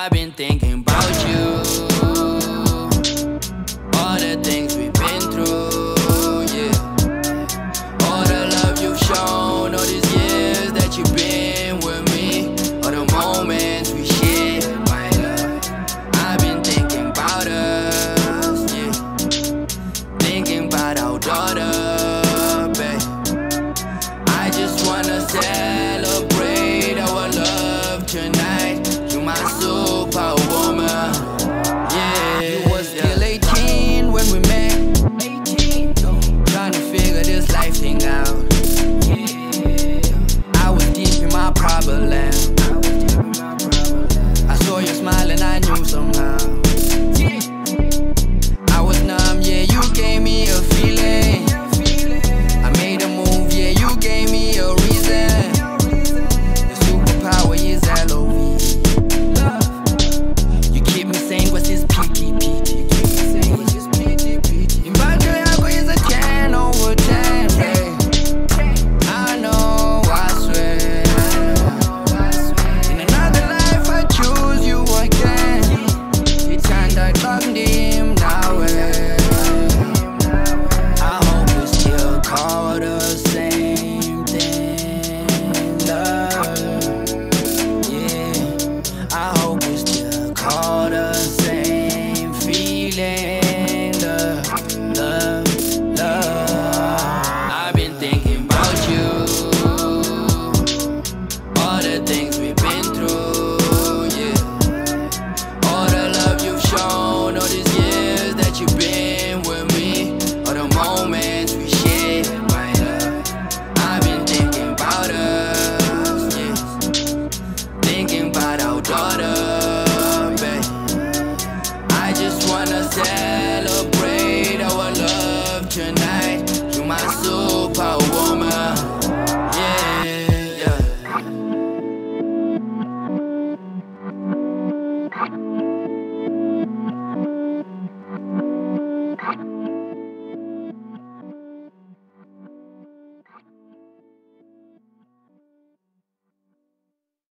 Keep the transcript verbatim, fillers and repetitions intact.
I've been thinking about you, all the things we've been through, yeah. All the love you've shown, all these years that you've been with me, all the moments we shared, my love. I've been thinking about us, yeah. Thinking about our daughter, babe. I just wanna celebrate our love tonight. You my superwoman, yeah. You was still eighteen when we met, eighteen, trying to figure this life thing out. I was deep in my problem. I saw you smile and I knew somehow. I was numb, yeah, you gave me a feeling. I made a move, yeah, you gave me a reason. The superpower is L O V. You keep me saying what's this P T P T. In battery, I go is a ten over ten, babe. I know, I swear. In another life, I choose you again. It's kinda clogged him now, eh. I hope we still call the same thing, love. Yeah, I hope we still call the same feeling, love, love, love. I've been thinking about you, all the things we've been through, yeah. All the love you've shown, all these years that you've been with me, all the moments we shared, my love. I've been thinking about us, yeah. Thinking about our daughter, babe. I just wanna celebrate our love tonight.